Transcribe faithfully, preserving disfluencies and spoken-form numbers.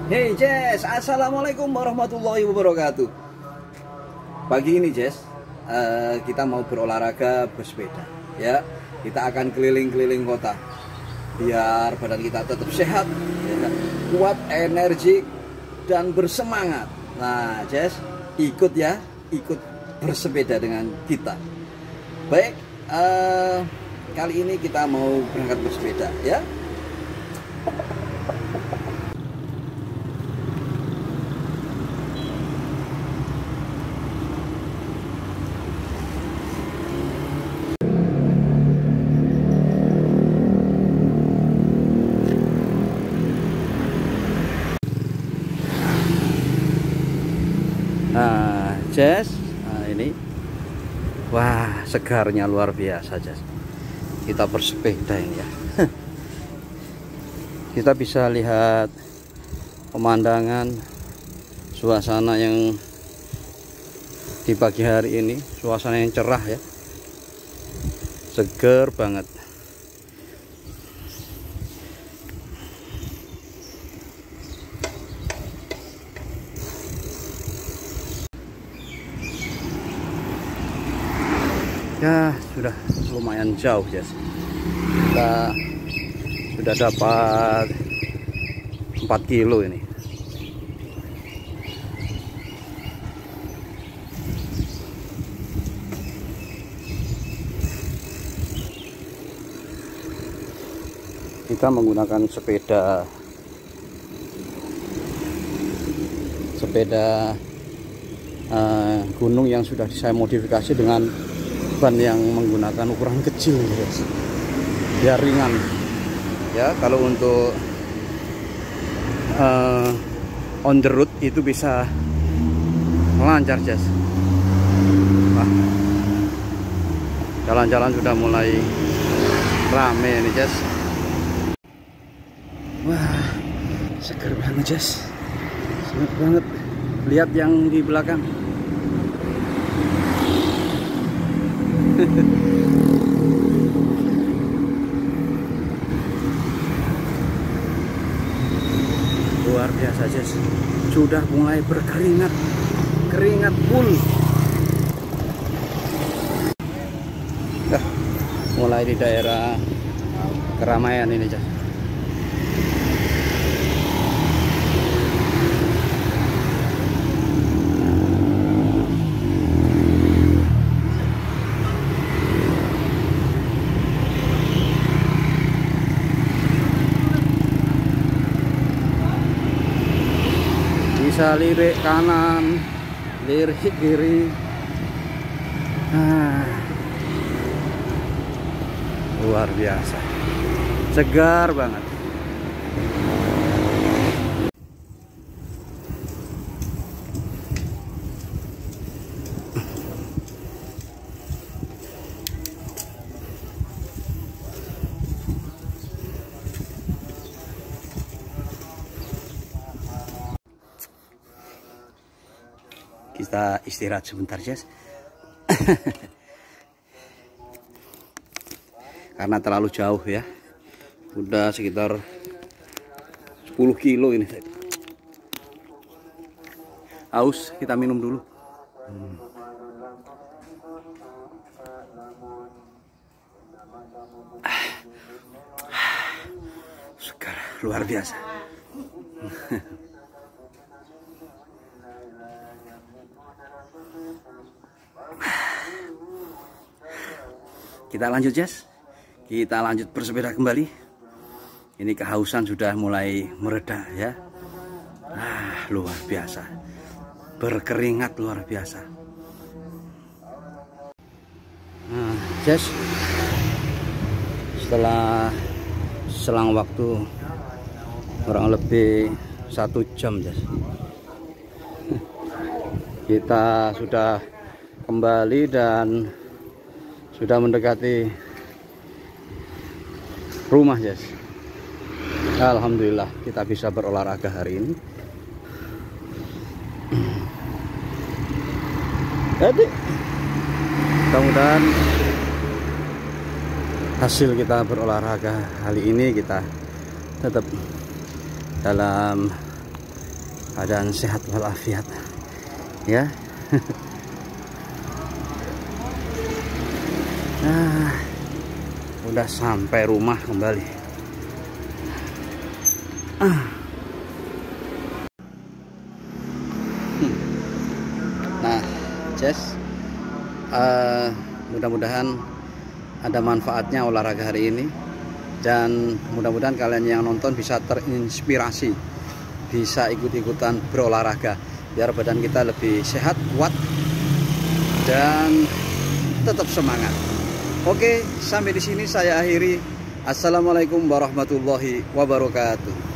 Hey Jess, assalamualaikum warahmatullahi wabarakatuh. Pagi ini Jess, uh, kita mau berolahraga bersepeda. Ya, kita akan keliling-keliling kota, biar badan kita tetap sehat, ya, kuat, energik, dan bersemangat. Nah Jess, ikut ya, ikut bersepeda dengan kita. Baik, uh, kali ini kita mau berangkat bersepeda, ya. Nah, Jess, nah ini, wah, segarnya luar biasa, Jess. Kita bersepeda ini ya. Kita bisa lihat pemandangan, suasana yang di pagi hari ini, suasana yang cerah ya, seger banget. Ya, sudah lumayan jauh ya. Kita sudah dapat empat kilo ini. Kita menggunakan sepeda sepeda uh, gunung yang sudah saya modifikasi dengan ban yang menggunakan ukuran kecil, guys, biar ringan ya. Kalau untuk uh, on the road itu bisa lancar, guys. Jalan-jalan sudah mulai rame ini, guys. Wah, seger banget, guys, seger banget. Lihat yang di belakang. Luar biasa, Jess. Sudah mulai berkeringat, keringat pun nah, mulai di daerah keramaian ini, Jess. Bisa lirik kanan, lirik kiri. Nah, luar biasa, segar banget. Kita istirahat sebentar, Jess. Karena terlalu jauh ya. Udah sekitar sepuluh kilo ini. Haus, kita minum dulu. Hmm. Segar, luar biasa. Kita lanjut, Jess. Kita lanjut bersepeda kembali. Ini kehausan sudah mulai mereda ya. Ah, luar biasa. Berkeringat luar biasa. Nah, Jess, setelah selang waktu kurang lebih satu jam, Jess, kita sudah kembali dan sudah mendekati rumah, Jess. Alhamdulillah kita bisa berolahraga hari ini. Jadi mudah-mudahan hasil kita berolahraga kali ini kita tetap dalam keadaan sehat walafiat ya. Nah, udah sampai rumah kembali. Ah. Nah, Jess, uh, mudah-mudahan ada manfaatnya olahraga hari ini, dan mudah-mudahan kalian yang nonton bisa terinspirasi, bisa ikut-ikutan berolahraga biar badan kita lebih sehat, kuat, dan tetap semangat. Oke, sampai di sini saya akhiri. Assalamualaikum warahmatullahi wabarakatuh.